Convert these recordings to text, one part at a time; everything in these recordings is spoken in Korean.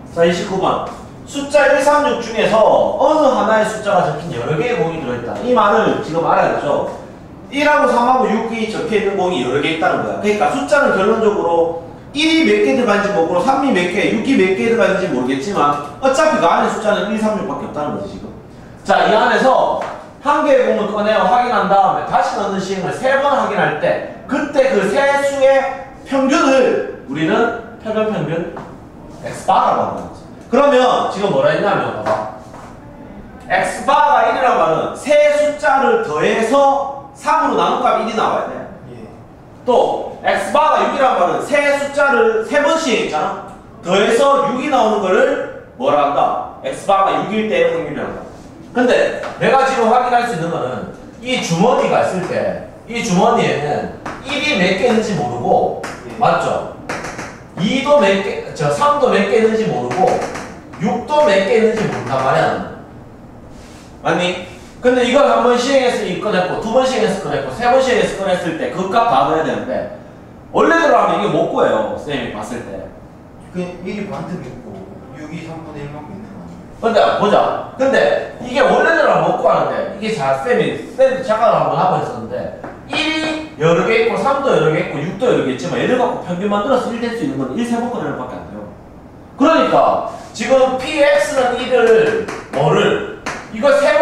자, 29번. 숫자 1, 3, 6 중에서 어느 하나의 숫자가 적힌 여러 개의 공이 들어있다. 이 말을 지금 알아야죠. 1하고 3하고 6이 적혀있는 공이 여러 개 있다는 거야. 그러니까 숫자는 결론적으로 1이 몇 개 들어가는지 모르고 3이 몇 개, 6이 몇 개 들어가는지 모르겠지만 어차피 그 안에 숫자는 1, 3, 6밖에 없다는 거지 지금. 자, 이 안에서 한 개의 공을 꺼내어 확인한 다음에 다시 넣는 시행을 3번 확인할 때 그때 그 세 수의 평균을 우리는 평균 x바라고 하는 거지. 그러면 지금 뭐라 했냐면 봐봐. x바가 1이라고 하는 세 숫자를 더해서 3으로 나눈 값이 1이 나와야 돼. 또 x바가 6이라고 하는 세 숫자를 3번 시행했잖아. 더해서 6이 나오는 거를 뭐라 한다? x바가 6일 때의 확률이라고 한다. 근데 내가 지금 확인할 수 있는 거는 이 주머니가 있을 때 이 주머니에는 1이 몇 개 있는지 모르고 맞죠? 2도 몇 개, 3도 몇 개 있는지 모르고 6도 몇 개 있는지 모른단 말이야. 맞니? 근데 이걸 한 번 시행해서 꺼냈고 두 번 시행해서 꺼냈고 세 번 시행해서 꺼냈을 때 그 값 다 넣어야 되는데 원래대로 하면 이게 못 구해요. 쌤이 봤을 때. 그 1이 반틈 있고 6이 3분의 1만큼 있는 거 아니에요? 근데 보자. 근데 이게 원래대로 하면 못 구하는데 이게 쌤이 잠깐 한번 하고 있었는데 1이 여러 개 있고 3도 여러 개 있고 6도 여러 개 있지만 얘를 갖고 평균 만들어서 1 될 수 있는 건 1, 3번 꺼내는 밖에 안 돼요. 그러니까 지금 px는 1을 뭐를 이거 세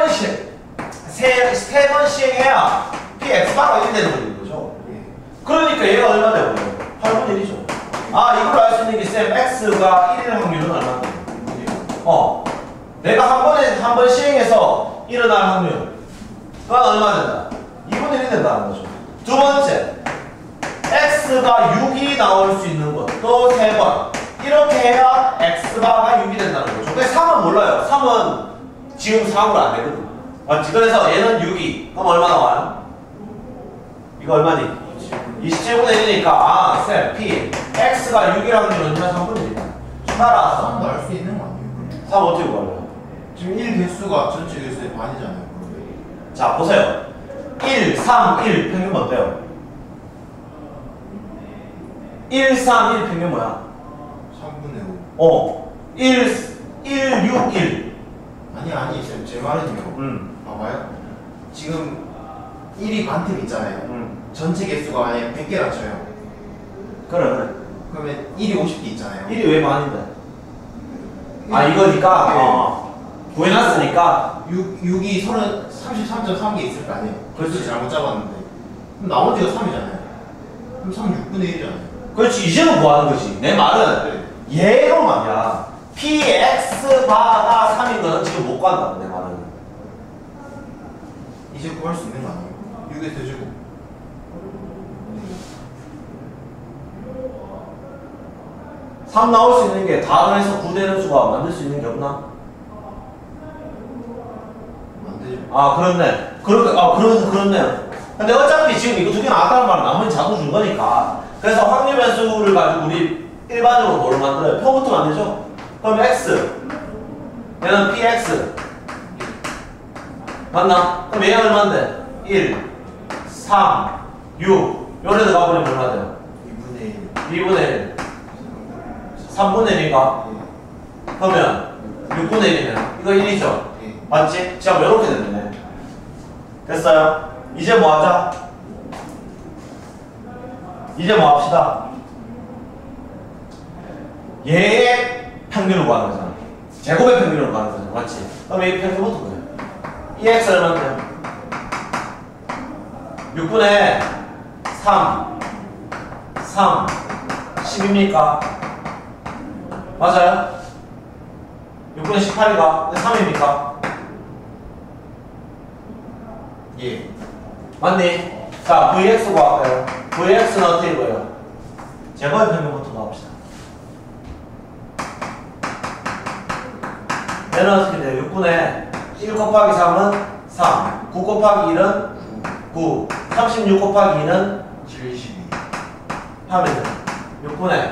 번 시행해야 px바가 1 되는 거죠. 그러니까 얘가 얼마 되고요? 8분의 1이죠. 아, 이걸 알 수 있는 게 쌤 x가 1일 확률은 얼마인데? 내가 한 번 시행해서 일어날 확률 그건 얼마 된다? 2분의 1이 된다는 거죠. 두 번째, x가 6이 나올 수 있는 것도 3번. 이렇게 해야 x바가 6이 된다는 거죠. 근데 3은 몰라요. 3은 지금 4으로 안 되거든. 맞지? 그래서 얘는 6이. 그럼 얼마 나와요? 이거 얼마니? 27분의 1이니까 아, 쌤, p x가 6이라는 게 얼마나 3분의 1이야. 따라서 3도 알 수 있는 거 아니에요? 3 어떻게 구할래요? 지금 1 개수가 전체 개수의 반이잖아요. 자, 보세요. 1, 3, 1 평균 어때요? 1, 3, 1 평균 뭐야? 3분의 5. 1, 6, 1. 아니, 쌤, 제 말은요. 봐봐요. 지금 1이 반틈 있잖아요. 전체 개수가 만약에 100개라 쳐요. 그래. 그러면 1이 50개 있잖아요. 1이 왜 많은데? 아, 이거니까? 네. 구해놨으니까? 6이 33.3개 있을 거 아니에요? 그렇지. 잘못 잡았는데. 그럼 나머지가 3이잖아요. 그럼 3은 6분의 1이잖아요. 그렇지. 이제는 구하는 거지. 내 말은 얘로 말이야. px바가 3인 거는 지금 못 구한다고, 내 말은. 이제 구할 수 있는 거 아니에요? 6의 세제곱. 3 나올 수 있는 게 다 더해서 9 되는 수가 만들 수 있는 게 없나? 안 되죠. 아, 그렇네. 그렇네요. 근데 어차피 지금 이거 두 개 나왔다는 말은 나머지 자꾸 준 거니까. 그래서 확률 변수를 가지고 우리 일반적으로 뭐를 만들어요? 표부터 만들죠? 그럼 x. 얘는 px. 맞나? 그럼 얘가 얼마인데? 1, 3, 6. 요래도 가버리면 얼마 돼요? 2분의 1. 2분의 1. 3분의 1인가? 그러면 6분의 1이네. 이거 1이죠? 맞지? 자, 이렇게 됐네. 됐어요? 이제 뭐 하자? 이제 뭐 합시다? 얘의 평균을 구하는 거잖아. 제곱의 평균을 구하는 거잖아. 맞지? 그럼 얘 평균부터 구해요. 이 x 얼마인데요? 6분의 3 10입니까? 맞아요? 6분의 18이가 3입니까? 예. 맞니? 자, vx 구할까요? vx는 어떻게 구해요? 제곱의 평균부터 구합시다. 얘는 어떻게 돼요? 6분의 1 곱하기 3은 3, 9 곱하기 1은 9, 36 곱하기 2는 72. 하면 돼요. 6분의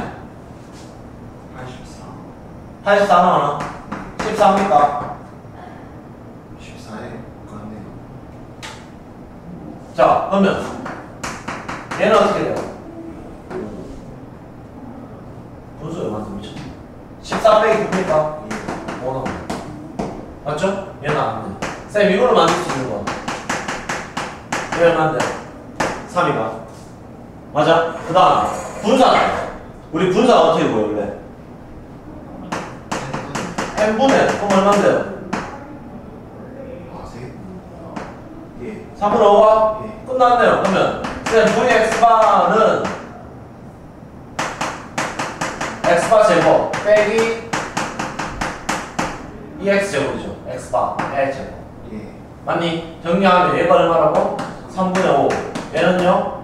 84. 84는 얼마? 14입니까? 14에 그렇네요. 자, 그러면 얘는 어떻게 돼요? 분수 얼마나 미쳤지? 14 빼기 9니까 예. 5 나옵니다. 맞죠? 얘는 안 돼. 쌤 이걸로 만들 수 있는 거. 얘는 안 돼. 3이가. 맞아? 그 다음 분사. 우리 분사가 어떻게 보여 원래? n분의 그럼 얼마인데요? 아, 세. 예. 3분의 5가 예. 끝났네요. 그러면 쌤 vx바는 x바 제곱 빼기 2x 제곱이죠. x바 l 제곱. 예. 맞니? 정리하면 얘가 얼마라고? 3분의 5. 얘는요?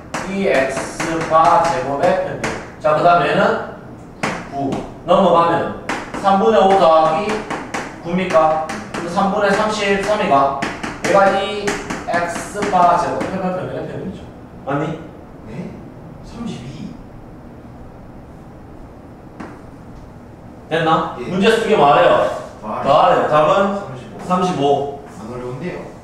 2x바 제곱의 평균. 자, 그 다음에 얘는 9. 넘어가면 3분의 5 더하기 9입니까? 3분의 33이가 얘가 2x바 제곱 평균의 평균이죠. 맞니? 네? 32. 됐나? 예. 문제 쓰기 말해요. 아, 더하래요. 답은 35. 35. 안 어려운데요.